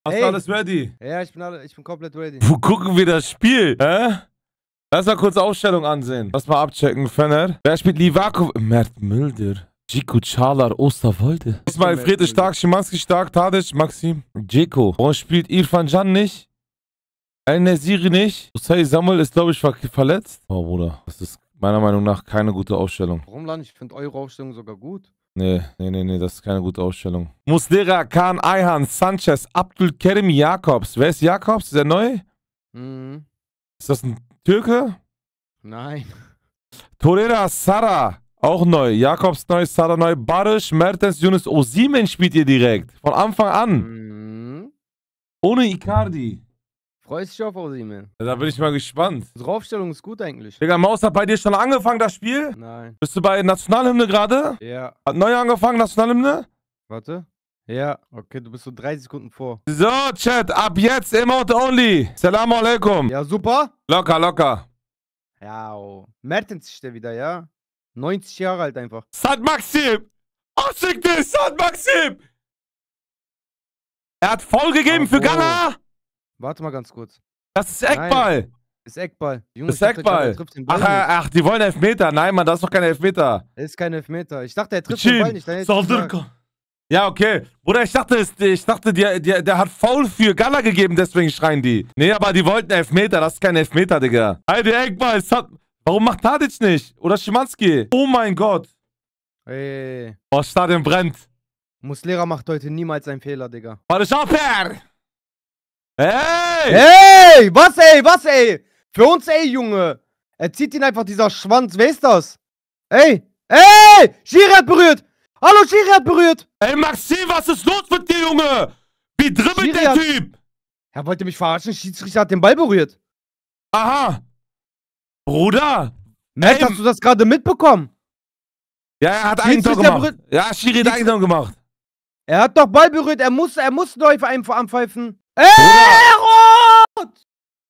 Hast du alles ready? Ja, ich bin komplett ready. Wo gucken wir das Spiel? Hä? Lass mal kurz Aufstellung ansehen. Lass mal abchecken, Fenner. Wer spielt Livakovic? Mert Mülder. Djeko, Çağlar, Osterwolde. Ismail Friedrich stark, Szymanski stark, Tadic, Maxim. Djeko. Warum spielt Irfan Can nicht? El-Nesiri nicht? Usai Samuel ist, glaube ich, verletzt. Oh, Bruder. Das ist meiner Meinung nach keine gute Aufstellung. Warum, Land? Ich finde eure Aufstellung sogar gut. Nee, das ist keine gute Ausstellung. Muslera, Kahn, Ayhan, Sanchez, Abdülkerim, Jakobs. Wer ist Jakobs? Ist der neu? Mhm. Ist das ein Türke? Nein. Torreira, Sara, auch neu. Jakobs neu, Sara neu. Barış, Mertens, Yunus, Osimhen spielt ihr direkt. Von Anfang an. Mhm. Ohne Icardi. Freust dich auf Osimhen? Ja, da bin ich mal gespannt. Unsere Aufstellung ist gut eigentlich. Digga, Maus hat bei dir schon angefangen, das Spiel? Nein. Bist du bei Nationalhymne gerade? Ja. Hat neu angefangen, Nationalhymne? Warte. Ja. Okay, du bist so 30 Sekunden vor. So, Chat, ab jetzt Emote only. Salam alaikum. Ja, super. Locker, locker. Ja, oh. Mertens ist der wieder, ja? 90 Jahre alt einfach. Sad Maxim! Ossikte, Sad Maxim! Er hat voll gegeben für Gala! Warte mal ganz kurz. Das ist Eckball! Nein. Ist Eckball. Junge, Das ist Eckball. Ach, die wollen Elfmeter. Nein, Mann, das ist doch kein Elfmeter. Das ist kein Elfmeter. Ich dachte, er trifft den Ball nicht. Ja, okay. Bruder, ich dachte, der hat Foul für Gala gegeben, deswegen schreien die. Nee, aber die wollten Elfmeter. Das ist kein Elfmeter, Digga. Alter, Eckball. Warum macht Tadic nicht? Oder Szymanski? Oh mein Gott. Ey. Oh, das Stadion brennt. Muslera macht heute niemals einen Fehler, Digga. Warte, schau, Per! Hey! Hey! Was, ey? Was, ey? Für uns, ey, Junge. Er zieht ihn einfach, dieser Schwanz. Wer ist das? Ey! Ey! Schiri hat berührt! Hallo, Schiri hat berührt! Ey, Maxim, was ist los mit dir, Junge? Wie dribbelt der Typ? Er wollte mich verarschen. Schiedsrichter hat den Ball berührt. Aha. Bruder. Matt, hast du das gerade mitbekommen? Ja, er hat Eigentor gemacht. Ja, Schiri hat Eigentor gemacht. Er hat doch Ball berührt. Er muss neu anpfeifen. Ey, Rot!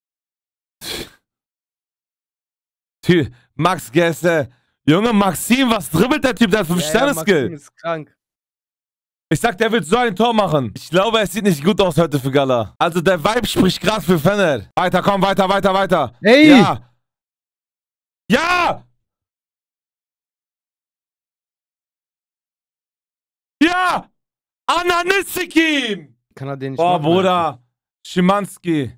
Max Gäste. Junge, Maxim, was dribbelt der Typ? Der hat 5-Sterne-Skill. Maxim ist krank. Ich sag, der wird so ein Tor machen. Ich glaube, es sieht nicht gut aus heute für Gala. Also der Vibe spricht gerade für Fener. Weiter, komm, weiter. Ey! Ja! Ja! Ja! Ananissiki! Kann er den nicht machen, machen, Bruder. Szymanski.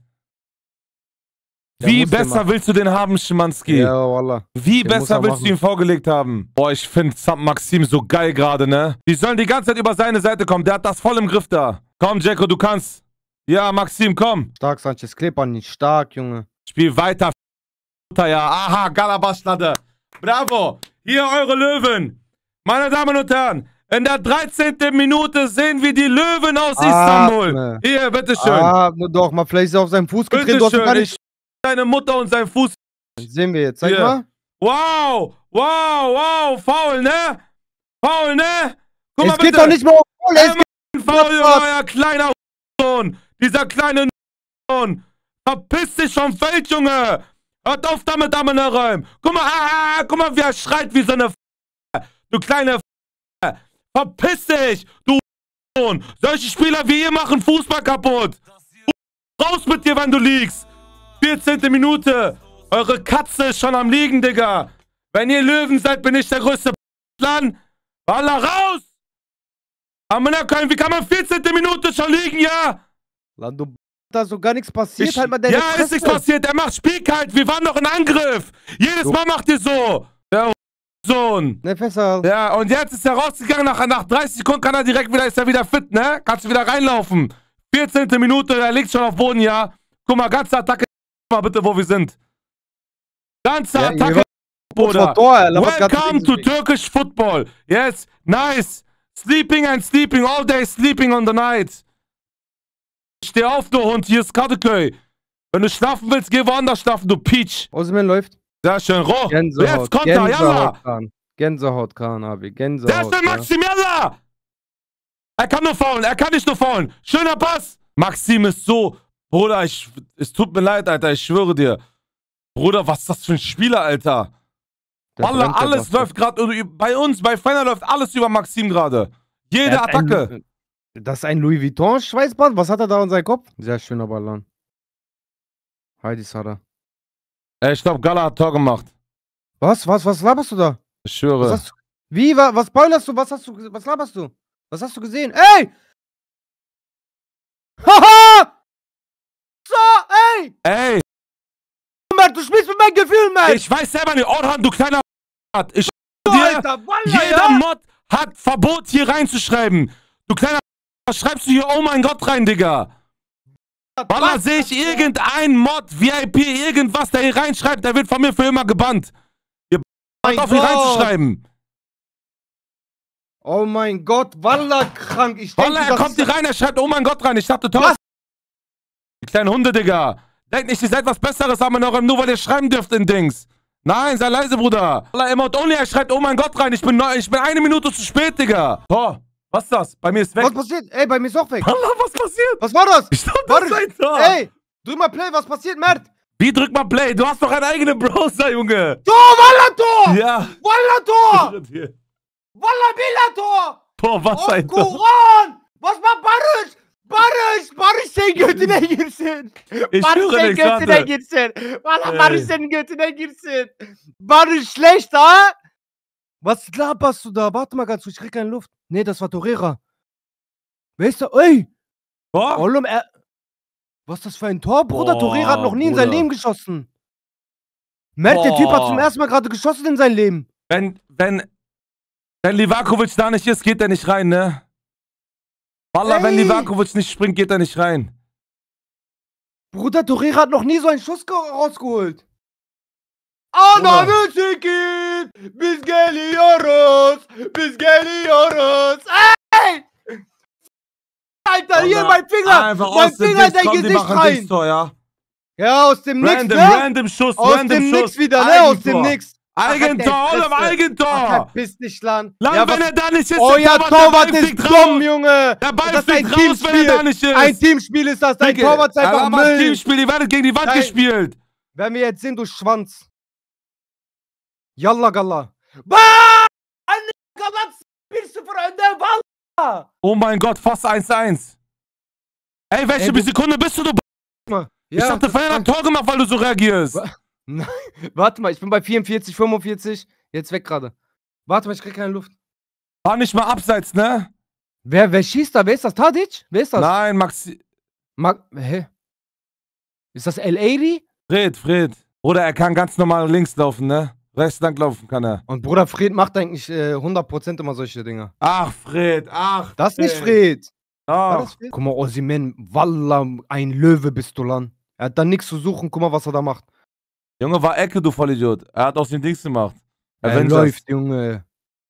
Wie besser willst du den haben, Szymanski? Ja, wallah. Wie besser willst du ihn vorgelegt haben? Boah, ich finde Maxim so geil gerade, ne? Die sollen die ganze Zeit über seine Seite kommen. Der hat das voll im Griff da. Komm, Djeko, du kannst. Ja, Maxim, komm. Stark, Sanchez Kleber, nicht stark, Junge. Spiel weiter, ja. Aha, Galabashlade. Bravo. Hier eure Löwen. Meine Damen und Herren, in der 13. Minute sehen wir die Löwen aus Istanbul. Hier, bitteschön. Nur doch, mal vielleicht ist er auf seinen Fuß getreten. Bitteschön, ich deine Mutter und sein Fuß. Sehen wir jetzt, zeig mal. Wow, faul, ne? Faul, ne? Guck mal, es geht doch nicht mehr um Faul, es geht faul, euer kleiner Sohn. Dieser kleine Sohn. Verpiss dich vom Feld, Junge. Hört auf damit, Damen und Herren. Guck mal, wie er schreit wie so eine du kleine Verpiss dich, du Sohn. Solche Spieler wie ihr machen Fußball kaputt. Raus mit dir, wenn du liegst. 14. Minute. Eure Katze ist schon am Liegen, Digga. Wenn ihr Löwen seid, bin ich der größte Plan. Walla, raus! Wie kann man 14. Minute schon liegen, ja? Lando, da ist so gar nichts passiert. Halt mal deine Fresse. Ist nichts passiert. Er macht Spielkalt. Wir waren doch in Angriff. Jedes Mal macht ihr so. Der Sohn. Ne, Fässer. Ja, und jetzt ist er rausgegangen. Nach 30 Sekunden kann er direkt wieder, ist er wieder fit, ne? Kannst du wieder reinlaufen. 14. Minute, er liegt schon auf Boden, ja? Guck mal, ganze Attacke. Mal bitte, wo wir sind. Ganze Attacke, Bruder. Welcome to Turkish football. Yes, nice. Sleeping and sleeping, all day sleeping on the night. Steh auf, du Hund, hier ist Kadıköy. Wenn du schlafen willst, geh woanders schlafen, du Peach. Osimhen läuft. Sehr schön, roh. Jetzt kommt er, yalla. Gänsehaut, Abi, Gänsehaut. Sehr schön, Maxim, yalla. Er kann nur faulen, er kann nicht nur faulen. Schöner Pass. Maxim ist so... Bruder, es tut mir leid, Alter, ich schwöre dir. Bruder, was ist das für ein Spieler, Alter? Wallah, alles läuft gerade bei uns, bei Fener läuft alles über Maxim gerade. Jede Attacke. Das ist ein Louis Vuitton-Schweißband? Was hat er da an seinem Kopf? Sehr schöner Ballon. Heidi Sada. Ey, ich glaub, Gala hat Tor gemacht. Was laberst du da? Ich schwöre. Was wie, was spoilerst du? Was laberst du? Was hast du gesehen? Ey! Haha! So, ey! Ey! Mann, du spielst mit meinem Gefühl, Mann! Ich weiß selber nicht, Orhan, du kleiner Ich Alter, Wallah, jeder Mod hat Verbot, hier reinzuschreiben. Du kleiner was schreibst du hier, oh mein Gott, rein, Digga? Wallah, sehe ich irgendein Mod, VIP, irgendwas, der hier reinschreibt, der wird von mir für immer gebannt. Ihr auf hier reinzuschreiben. Oh mein Gott, Wallah, krank. Ich denke, Wallah, er kommt hier rein, er schreibt, oh mein Gott, rein. Ich dachte, toll. Die kleinen Hunde, Digga. Denkt nicht, ihr seid was Besseres, aber noch nur weil ihr schreiben dürft in Dings. Nein, sei leise, Bruder. Wallah, Emote Only, er schreibt, oh mein Gott, rein. Ich bin 1 Minute zu spät, Digga. Tor, was ist das? Bei mir ist weg. Was passiert? Ey, bei mir ist auch weg. Wallah, was passiert? Was war das? Ich dachte, das ist ein Tor. Ey, drück mal Play, was passiert, Mert? Wie drück mal Play? Du hast doch einen eigenen Browser, Junge. Tor, Wallah, Tor! Ja. Wallah, Tor! Wallah, Billah, Tor! Boah, was ein Tor. Koran! Was war Barış? Barış senin götüne girsin. Barış senin götüne girsin. Valla Barış senin götüne girsin. Barış schlecht, ha? Was laberst du da? Warte mal ganz kurz, ich krieg keine Luft. Nee, das war Torreira. Wer ist da? Ey! Boah. Ollum, was ist das für ein Tor, Bruder? Torreira hat noch nie in sein Leben geschossen. Mert, der Typ hat zum ersten Mal gerade geschossen in sein Leben. Wenn Livakovic da nicht ist, geht er nicht rein, ne? Wallah, wenn Livakovic nicht springt, geht er nicht rein. Bruder, Torreira hat noch nie so einen Schuss rausgeholt. Ananı biz geliyoruz, ey! Alter, hier mein Finger, mein Finger in dein Gesicht rein. Ja? Ja, aus dem Nix, ne? Random Schuss, aus dem Nix wieder, ne? Aus dem Nix. Eigentor, oder Eigentor! Verpiss dich, Land. Ja, wenn er da nicht ist, euer Torwart ist dumm, Junge! Der Ball fliegt raus, wenn er da nicht ist! Ein Teamspiel ist das, dein Torwart ist einfach Müll! Ein Teamspiel, ihr werdet gegen die Wand gespielt! Wenn wir jetzt sind, du Schwanz! Yalla Galla! Bah! Galla spielst du für eine Walla! Oh mein Gott, fast 1-1! Ey, welche Sekunde bist du, Ich dachte, vorher hat Tor gemacht, weil du so reagierst! Nein, warte mal, ich bin bei 44, 45. Jetzt weg gerade. Warte mal, ich krieg keine Luft. War nicht mal abseits, ne? Wer schießt da? Wer ist das? Tadic? Wer ist das? Nein, Maxi. Hä? Ist das El-Eri? Fred. Bruder, er kann ganz normal links laufen, ne? Rechts lang laufen kann er. Und Bruder, Fred macht eigentlich 100% immer solche Dinger. Ach, Fred, Das ist nicht Fred. Ach. Guck mal, Osimhen, Wallah, ein Löwe bist du, Lan. Er hat da nichts zu suchen, guck mal, was er da macht. Junge, war Ecke, du Vollidiot. Er hat aus den Dings gemacht. Er läuft, Junge.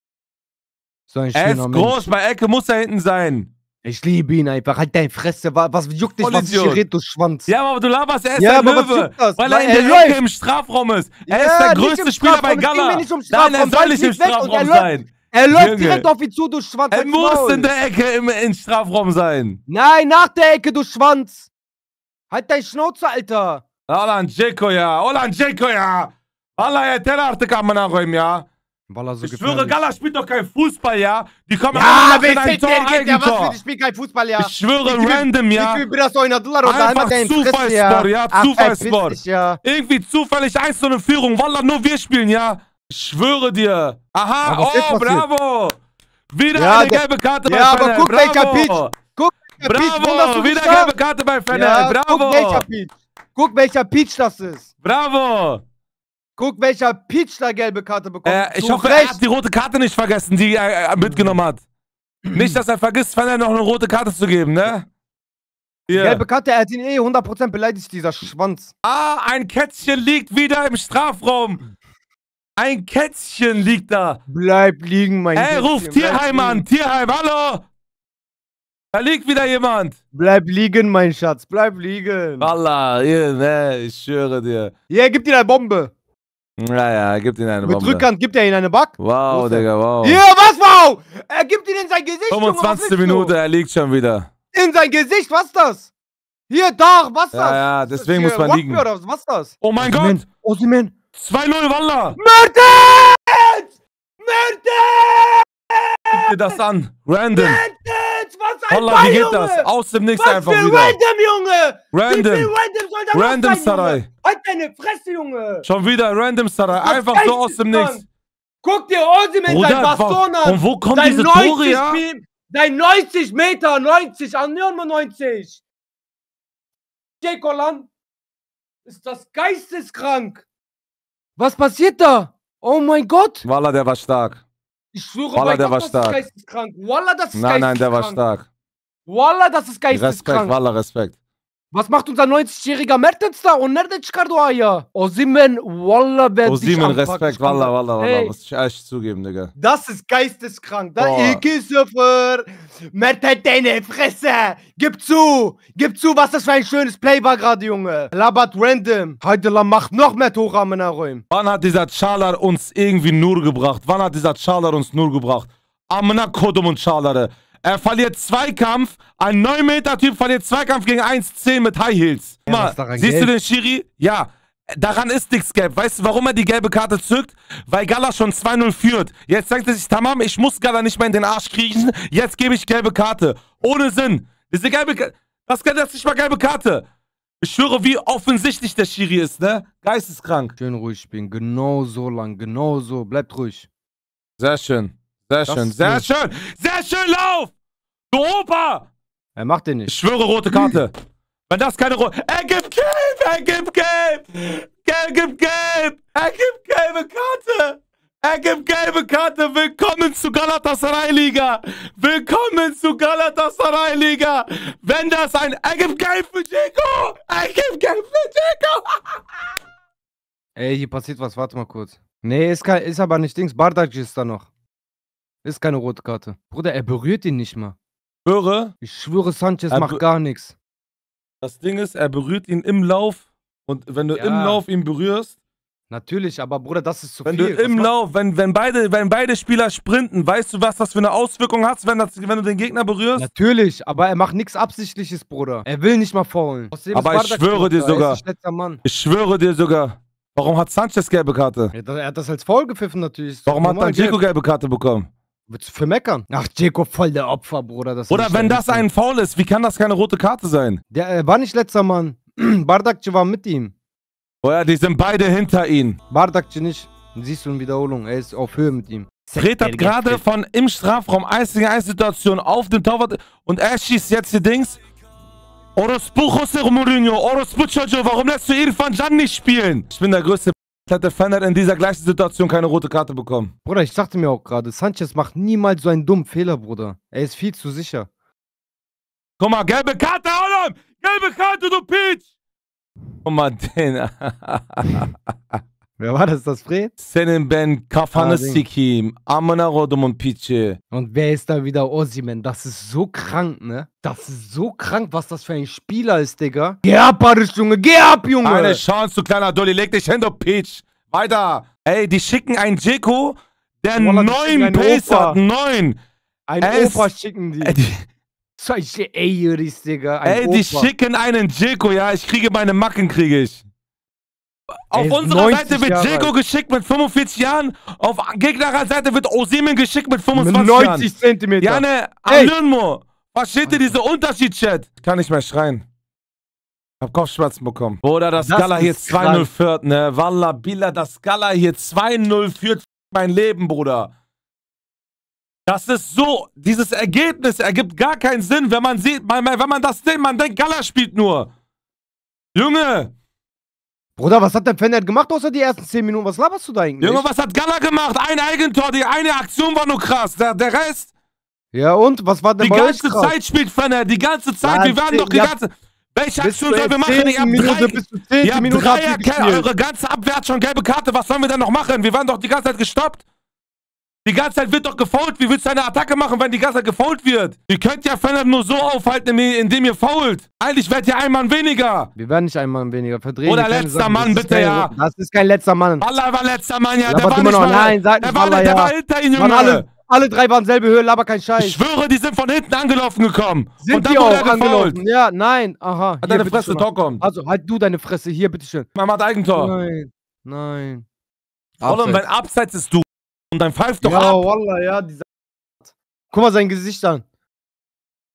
So ein schöner Mensch. Er ist groß, bei Ecke muss er hinten sein. Ich liebe ihn einfach. Halt deine Fresse. Was juckt dich, was ich hier rede, du Schwanz? Ja, aber du laberst, er ist ein Löwe. Weil er in der Ecke im Strafraum ist. Er ist der größte Spieler bei Gala. Nein, er soll nicht im Strafraum sein. Er läuft direkt auf ihn zu, du Schwanz. Er muss in der Ecke im Strafraum sein. Nein, nach der Ecke, du Schwanz. Halt deine Schnauze, Alter. Olan Dzeko ja. Wallah, yeter artık amına koyayım ya. Ich schwöre, Gala spielt doch kein Fußball, ja? Die kommen ja, in ein Tor, Eigentor. Was, die spielt kein Fußball, ja? Ich schwöre, random, ja? Einfach Zufallssport, ja? Zufallssport. Irgendwie zufällig 1:0 Führung. Wallah, nur wir spielen, ja? Ich schwöre dir. Aha, oh, bravo. Wieder eine gelbe Karte bei Fennel. Aber guck, welcher Peach. Bravo, wieder gelbe Karte bei Fennel. Bravo. Guck, welcher Peach das ist. Bravo. Guck, welcher Peach da gelbe Karte bekommt. Ich hoffe, er hat die rote Karte nicht vergessen, die er mitgenommen hat. Nicht, dass er vergisst, Fennel noch eine rote Karte zu geben, ne? Yeah. Gelbe Karte, er hat ihn 100% beleidigt, dieser Schwanz. Ah, ein Kätzchen liegt wieder im Strafraum. Ein Kätzchen liegt da. Bleib liegen, mein Kätzchen. Ey, ruf Tierheim an. Tierheim, hallo. Da liegt wieder jemand. Bleib liegen, mein Schatz. Bleib liegen. Wallah, ne, ich schwöre dir. Ja, gib ihm eine Bombe. Ja, gib ihm eine Bombe. Mit Rückhand gibt er ihm eine Back. Wow, Digga, wow. Ja, was wow? Er gibt ihn in sein Gesicht, 25. Minute, er liegt schon wieder. In sein Gesicht, was ist das? Hier, da, was ist das? Ja, deswegen muss man liegen. Was ist das? Oh mein Gott. Osimhen. 2:0, Wallah. Mertens! Guck dir das an. Random. Mertens! jetzt? Was ein Wallah, Ball, wie geht Junge? das? Aus dem Nichts Was einfach für wieder. Random, Junge? Random. Wie viel Random soll da Random noch sein, Sarai. Junge? Halt deine Fresse, Junge. Schon wieder Random Sarai. Das Einfach so aus dem geisteskrank. Nichts. Guck dir Osimhen sein Baston an. Und wo kommen Sein diese Tore, ja? Sein 90 Meter, 90, an 90. Jekolan ist das geisteskrank. Was passiert da? Oh mein Gott. Wallah, der war stark. Ich schwöre Wallah, bei der Gott, war das stark. ist geisteskrank. Wallah, das ist Nein, geisteskrank. der war stark. Wallah, das ist Respekt, geisteskrank. Wallah, Respekt. Was macht unser 90-jähriger Mertens da? Und Nerdic Kardoaya. Osimhen, Wallah, wer dich Osimhen, anpackt. Respekt, Wallah, Wallah, Ey. muss ich echt zugeben, Digga. Das ist geisteskrank. Da Boah. Ikisöfer. Mertens, deine Fresse. Gib zu, was das für ein schönes Play war gerade, Junge. Labat random. Heidela macht noch mehr Tore am Räumen. Wann hat dieser Chalar uns irgendwie nur gebracht? Wann hat dieser Chalar uns nur gebracht? Amna Kodum und Chalare. Er verliert Zweikampf. Ein 9-Meter-Typ verliert Zweikampf gegen 1,10 mit High Heels. Ja, Mal, was daran siehst du gelb? den Schiri? Ja. Daran ist nichts gelb. Weißt du, warum er die gelbe Karte zückt? Weil Gala schon 2-0 führt. Jetzt denkt er sich, tamam, ich muss Gala nicht mehr in den Arsch kriechen. Jetzt gebe ich gelbe Karte. Ohne Sinn. Diese gelbe Karte. Das ist nicht mal gelbe Karte. Ich schwöre, wie offensichtlich der Schiri ist, ne? Geisteskrank. Schön ruhig spielen. Genau so lang. Genau so. Bleibt ruhig. Sehr schön. Sehr Das schön. ist Sehr gut. schön. Sehr schön, lauf! Du Opa! Er macht den Ich nicht. schwöre, rote Karte. Wenn das keine rote... Er gibt gelb! Er gibt gelb! Er gibt gelb! Er gibt gelbe Karte! Er gibt gelbe Karte! Willkommen zu Galatasaray-Liga! Willkommen zu Galatasaray-Liga! Wenn das ein... Er gibt gelb für Dzeko! Er gibt gelb für Dzeko! Ey, hier passiert was. Warte mal kurz. Nee, ist aber nicht Dings. Bardak ist da noch. Ist keine rote Karte. Bruder, er berührt ihn nicht mal. Höre, Ich schwöre, Sanchez Er macht gar nichts. das Ding ist, er berührt ihn im Lauf. Und wenn du Ja. im Lauf ihn berührst, Natürlich, aber Bruder, das ist zu wenn viel. du im Lauf, wenn beide Spieler sprinten, weißt du, was das für eine Auswirkung hat, wenn du den Gegner berührst? Natürlich, aber er macht nichts Absichtliches, Bruder. Er will nicht mal faulen. Außerdem Aber ist ich Bardak schwöre noch dir da. sogar- Er ist ein schlechter Mann. Ich schwöre dir sogar. Warum hat Sanchez gelbe Karte? Ja, er hat das als Foul gepfiffen natürlich. Ist doch Warum hat normal, dann Dzeko gelb. gelbe Karte bekommen? Willst du für meckern? Ach, Dzeko voll der Opfer, Bruder. Das ist Oder nicht wenn dein das Ernst. ein Foul ist, wie kann das keine rote Karte sein? Der war nicht letzter Mann. Bardakci war mit ihm. Oder die sind beide hinter ihm. Bardakci nicht. Siehst du in Wiederholung. Er ist auf Höhe mit ihm. Fred hat gerade von im Strafraum 1 gegen 1 Situation auf den Torwart und er schießt jetzt die Dings. Orospu José Mourinho, Orospu Jojo, warum lässt du Irfan Can nicht spielen? Ich bin der größte hätte Fan in dieser gleichen Situation keine rote Karte bekommen. Bruder, ich dachte mir auch gerade, Sanchez macht niemals so einen dummen Fehler, Bruder. Er ist viel zu sicher. Guck mal, gelbe Karte, Olam! Gelbe Karte, du Peach! Guck mal, den. Wer war das, Fred? Senin ben kafanı sikeyim. Amına kodumun piçi. Und wer ist da wieder? Osimhen? Das ist so krank, ne? Das ist so krank, was das für ein Spieler ist, Digga. Geh ab, Barisch, Junge! Geh ab, Junge! Eine Chance, du kleiner Dulli. Leg dich hin, du Peach. Weiter. Ey, die schicken einen Dzeko, der Wallah, die 9 schicken einen Pace Opa. hat. 9. Ein Er ist- Opa schicken die. Ey, die, Solche Ejuris, Digga. Ein ey, die Opa. schicken einen Dzeko, ja. Ich kriege meine Macken, kriege ich. Auf ist unserer 90 Seite wird Jahre Dzeko alt. geschickt mit 45 Jahren. Auf gegnerischer Seite wird Osimhen geschickt mit Mit 25 Jahren. 90 Zentimeter. Ja, ne, Ey. Alönmo. Versteht ihr diese Unterschied, Chat? Ich kann nicht mehr schreien. Hab Kopfschmerzen bekommen. Oder das Das Gala hier ist 2-0 krank. führt, ne? Wallah, Billah, das Gala hier 2-0 führt mein Leben, Bruder. Das ist so, dieses Ergebnis ergibt gar keinen Sinn, wenn man sieht, wenn man das sieht, man denkt, Gala spielt nur. Junge, Bruder, was hat der Fener gemacht außer die ersten 10 Minuten? Was laberst du da eigentlich? Junge, was hat Gala gemacht? Ein Eigentor, die eine Aktion war nur krass. Der Rest, Ja, und? Was war denn die bei euch ganze krass? Zeit spielt Fener, die ganze Zeit. Ja, Wir werden doch die ja. ganze... Welche Bis Aktion zur sollen wir machen? 10. Minute, bis zur 10. Ihr habt Minute habt ihr Dreierkette, gespielt. eure ganze Abwehr hat schon gelbe Karte. Was sollen wir denn noch machen? Wir waren doch die ganze Zeit gestoppt. Die ganze Zeit wird doch gefoult. Wie willst du eine Attacke machen, wenn die ganze Zeit gefoult wird? Ihr könnt ja Fener nur so aufhalten, indem ihr foult. Eigentlich werdet ihr ein Mann weniger. Wir werden nicht einmal weniger verdrehen. Oder wir keine letzter Sachen. Mann, Das ist bitte, kein- ja. Das ist kein letzter Mann. Allah war letzter Mann, ja. Der Labert war immer nicht noch. mal... Nein, sag nicht der war, Wallah, der ja. war hinter ihm, Waren Junge. alle drei waren selbe Höhe, laber kein Scheiß. Ich schwöre, die sind von hinten angelaufen gekommen. Sind und dann die wurde auch er gefoult. angelaufen? Ja, nein, aha. Hat Hier, deine bitte Fresse, schön. Tor kommt. Also, halt du deine Fresse, hier, bitteschön. Man macht Eigentor. Nein, nein. Vor allem, wenn Abseits ist, du. Und dann pfeift doch ja, ab. Wallah, ja, dieser. Guck mal sein Gesicht an.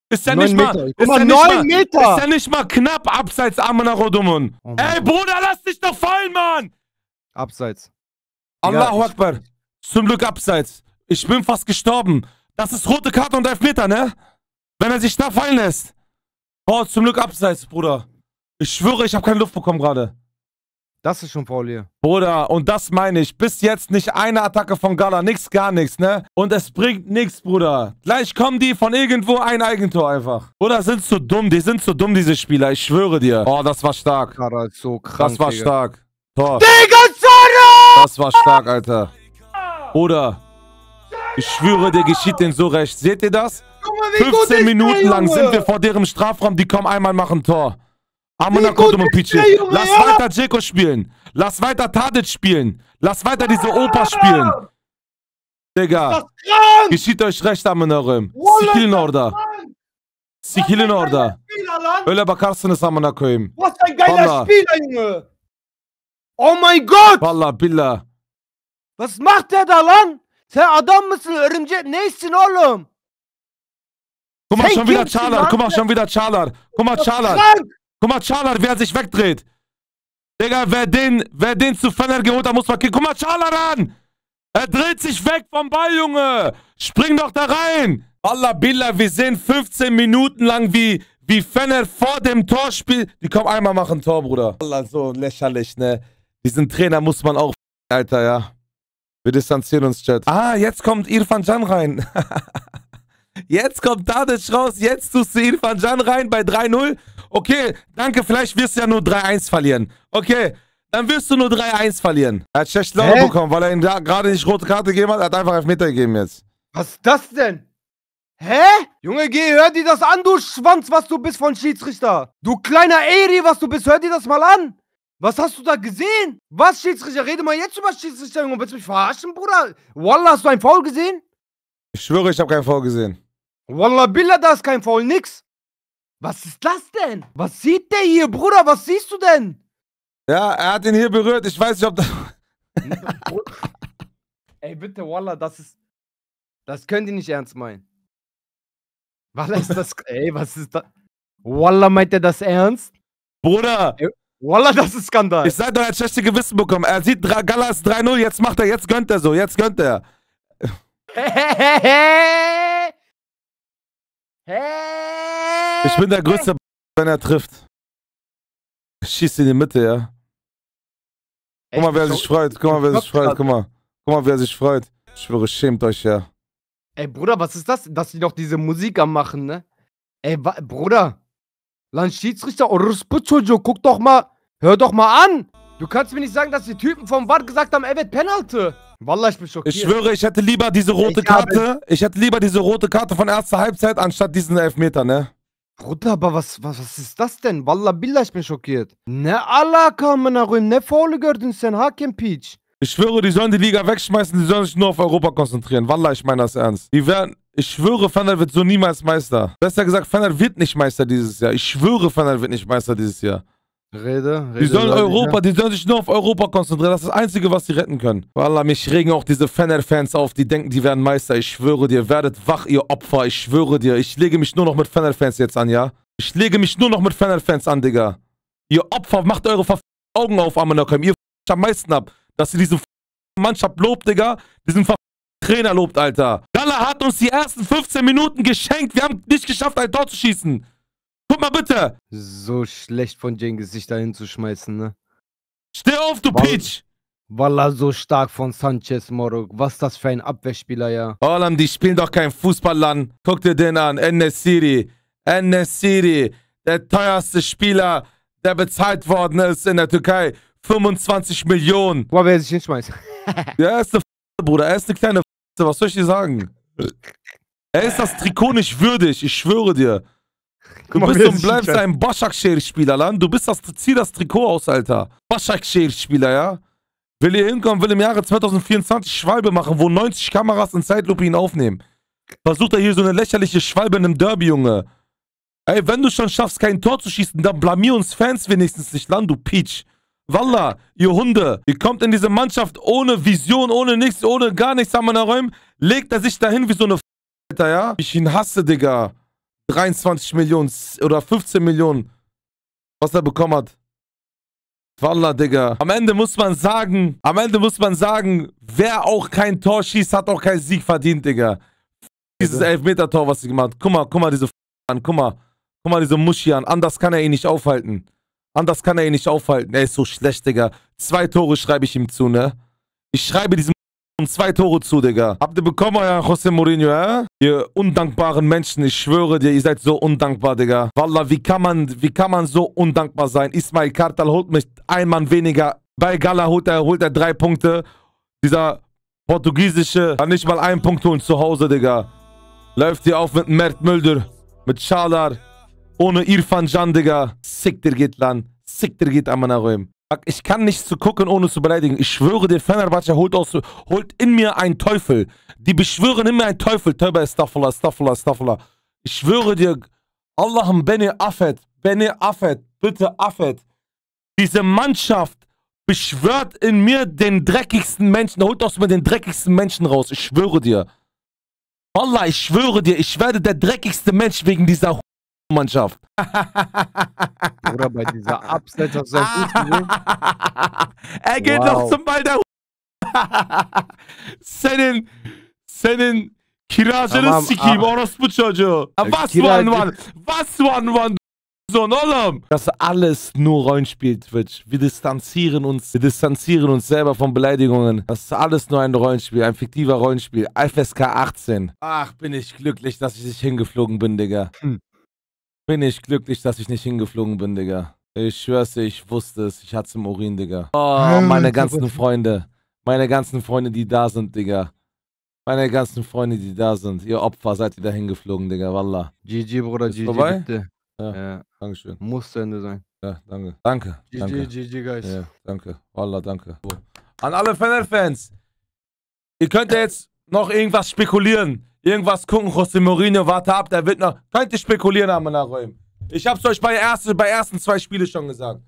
Ist ja nicht mal, ist ja nicht mal knapp abseits Amanarodumun. Oh ey, Bruder, lass dich doch fallen, Mann! Abseits. Allahu Akbar. Zum Glück abseits. Ich bin fast gestorben. Das ist rote Karte und Elfmeter, ne? Wenn er sich da fallen lässt. Oh, zum Glück abseits, Bruder. Ich schwöre, ich habe keine Luft bekommen gerade. Das ist schon faul hier. Bruder, und das meine ich. Bis jetzt nicht eine Attacke von Gala. Nix, gar nichts, ne? Und es bringt nichts, Bruder. Gleich kommen die von irgendwo ein Eigentor einfach. Bruder, sind so dumm. Die sind so dumm, diese Spieler. Ich schwöre dir. Oh, das war stark. Gala ist so krank, das war stark. Tor. Digga, Zara! Das war stark, Alter. Bruder, ich schwöre, dir geschieht den so recht. Seht ihr das? 15 Minuten lang sind wir vor deren Strafraum. Die kommen einmal, machen Tor. Amuna Kodum und Pichi. Lass weiter Dzeko spielen. Lass weiter Tadic spielen. Lass weiter diese Opa spielen. Digga. Geschieht euch recht, Amuna Röhm. Sikilin orada. Sikilin orada. Öyle bakarsınız Amuna koyayım. Was ein geiler Spieler, Junge. Oh mein Gott. Wallah, billah. Was macht der da lan? Sen adam mısın? Örümcek neysin oğlum? Guck mal, schon wieder Çağlar. Guck mal, schon wieder Çağlar. Guck mal, Çağlar. Guck mal, Çağlar, wer sich wegdreht. Digga, wer den zu Fener geholt hat, muss mal kicken. Guck mal, Çağlar an. Er dreht sich weg vom Ball, Junge. Spring doch da rein. Wallah, billah, wir sehen 15 Minuten lang, wie Fener vor dem Tor spielt. Die kommen einmal machen Tor, Bruder. Wallah, so lächerlich, ne? Diesen Trainer muss man auch, Alter, ja. Wir distanzieren uns, Chat. Ah, jetzt kommt Irfan Can rein. Jetzt kommt Tadic raus. Jetzt tust du Irfan Can rein bei 3-0. Okay, danke. Vielleicht wirst du ja nur 3-1 verlieren. Okay, dann wirst du nur 3-1 verlieren. Er hat schlecht Laune bekommen, weil er ihm gerade nicht rote Karte gegeben hat. Er hat einfach Elfmeter gegeben jetzt. Was ist das denn? Hä? Junge, geh, hör dir das an, du Schwanz, was du bist von Schiedsrichter. Du kleiner Eri, was du bist. Hör dir das mal an. Was hast du da gesehen? Was, Schiedsrichter? Rede mal jetzt über Schiedsrichter, Junge. Willst du mich verarschen, Bruder? Wallah, hast du einen Foul gesehen? Ich schwöre, ich habe keinen Foul gesehen. Wallah, Billah, da ist kein Foul, nix. Was ist das denn? Was sieht der hier, Bruder? Was siehst du denn? Ja, er hat ihn hier berührt. Ich weiß nicht, ob das... Ey, bitte, Wallah, das könnt ihr nicht ernst meinen. Wallah, ist das... Ey, was ist das? Wallah, meint er das ernst? Bruder! Ey, Wallah, das ist Skandal. Ich sag doch, er hat schlechte Gewissen bekommen. Er sieht, Gala ist 3-0, jetzt macht er, jetzt gönnt er so, jetzt gönnt er. Ich bin der Größte, wenn er trifft. Ich schieße in die Mitte, ja. Guck mal, wer sich freut. Guck mal, wer sich freut. Guck mal, wer sich freut. Ich schwöre, schämt euch, ja. Ey, Bruder, was ist das? Dass die doch diese Musik am machen, ne? Ey, Bruder. Land Schiedsrichter, Oruspuchojo, guck doch mal. Hör doch mal an. Du kannst mir nicht sagen, dass die Typen vom VAR gesagt haben, er wird Penalty. Wallah, ich bin schockiert. Ich schwöre, ich hätte lieber diese rote Karte. Ich hätte lieber diese rote Karte von erster Halbzeit, anstatt diesen Elfmeter, ne? Bruder, aber was ist das denn? Wallah, billah, ich bin schockiert. Ne alaka, Manarüm, ne faule gördün sen, Hakem Peach. Ich schwöre, die sollen die Liga wegschmeißen, die sollen sich nur auf Europa konzentrieren. Wallah, ich meine das ernst. Ich schwöre, Fener wird so niemals Meister. Besser gesagt, Fener wird nicht Meister dieses Jahr. Ich schwöre, Fener wird nicht Meister dieses Jahr. Rede. Die sollen sich nur auf Europa konzentrieren. Das ist das Einzige, was sie retten können. Wallah, mich regen auch diese Fener-Fans auf, die denken, die werden Meister. Ich schwöre dir, werdet wach, ihr Opfer. Ich schwöre dir, ich lege mich nur noch mit Fener-Fans jetzt an, ja? Ich lege mich nur noch mit Fener-Fans an, Digga. Ihr Opfer, macht eure Augen auf, Amanakom. Ihr am meisten ab, dass ihr diese Mannschaft lobt, Digga. Diesen Trainer lobt, Alter. Gala hat uns die ersten 15 Minuten geschenkt. Wir haben nicht geschafft, ein Tor zu schießen. Guck mal bitte. So schlecht von Cengiz sich da hinzuschmeißen, ne? Steh auf, du Peach. Wallah, so stark von Sanchez, Morok. Was ist das für ein Abwehrspieler, ja? Olam, die spielen doch kein Fußballland. Guck dir den an. En-Nesyri. En-Nesyri. Der teuerste Spieler, der bezahlt worden ist in der Türkei. 25 Millionen. Boah, wer sich hinschmeißt. Ja, er ist eine Bruder. Er ist eine kleine Was soll ich dir sagen? Er ist das Trikot nicht würdig. Ich schwöre dir. Du bist und bleibst ein Başakşehir-Spieler, Land. Du bist zieh das Trikot aus, Alter. Başakşehir-Spieler, ja? Will hier hinkommen, will im Jahre 2024 Schwalbe machen, wo 90 Kameras in Zeitlupe ihn aufnehmen. Versucht er hier so eine lächerliche Schwalbe in einem Derby, Junge. Ey, wenn du schon schaffst, kein Tor zu schießen, dann blamier uns Fans wenigstens nicht, Land, du Peach. Wallah, ihr Hunde. Ihr kommt in diese Mannschaft ohne Vision, ohne nichts, ohne gar nichts an meiner Räumen. Legt er sich dahin wie so eine Alter, ja? Ich ihn hasse, Digga. 23 Millionen oder 15 Millionen, was er bekommen hat. Wallah, Digga. Am Ende muss man sagen, wer auch kein Tor schießt, hat auch keinen Sieg verdient, Digga. Dieses Elfmeter-Tor, was sie gemacht hat. Guck mal diese an, guck mal diese Muschi an. Anders kann er ihn nicht aufhalten. Er ist so schlecht, Digga. 2 Tore schreibe ich ihm zu, ne? Ich schreibe diesem 2 Tore zu, Digga. Habt ihr bekommen, euer José Mourinho, Ihr undankbaren Menschen, ich schwöre dir, ihr seid so undankbar, Digga. Wallah, wie kann man so undankbar sein? Ismail Kartal holt mich ein Mann weniger. Bei Gala holt er 3 Punkte. Dieser portugiesische kann nicht mal 1 Punkt holen zu Hause, Digga. Läuft hier auf mit Mert Mülder, mit Schalar, ohne Irfan Can, Digga. Siktir git lan. Siktir git amına koyayım. Ich kann nicht zu gucken, ohne zu beleidigen. Ich schwöre dir, Fenerbahce holt in mir einen Teufel. Die beschwören in mir einen Teufel. Tauba Astaghfirullah, Astaghfirullah, Astaghfirullah. Ich schwöre dir, Allahum Beni Affet, bitte Affet. Diese Mannschaft beschwört in mir den dreckigsten Menschen. Holt aus mir den dreckigsten Menschen raus. Ich schwöre dir. Wallah, ich schwöre dir, ich werde der dreckigste Mensch wegen dieser Mannschaft. Oder bei dieser Abseits auf seinem Fuß gesehen. Er geht noch zum Ball der Senin kiracını sikeyim orospu çocuğu. Was one so oğlum. Das ist alles nur Rollenspiel, Twitch. Wir distanzieren uns selber von Beleidigungen. Das ist alles nur ein Rollenspiel, ein fiktiver Rollenspiel. FSK 18. Ach, bin ich glücklich, dass ich nicht hingeflogen bin, Digga. Bin ich glücklich, dass ich nicht hingeflogen bin, Digga. Ich schwör's dir, ich wusste es. Ich hatte es im Urin, Digga. Oh, meine ganzen Freunde. Meine ganzen Freunde, die da sind, Digga. Meine ganzen Freunde, die da sind. Ihr Opfer, seid ihr da hingeflogen, Digga. Wallah. GG, Bruder, GG, vorbei? bitte. Ja, dankeschön. Muss zu Ende sein. Ja, danke. GG, guys. Ja, danke. Wallah, danke. So. An alle Fener-Fans. Ihr könnt ja jetzt noch irgendwas spekulieren. Irgendwas gucken, José Mourinho, warte ab, der wird noch. Könnt ihr spekulieren, Amına koyayım. Ich hab's euch bei ersten 2 Spielen schon gesagt.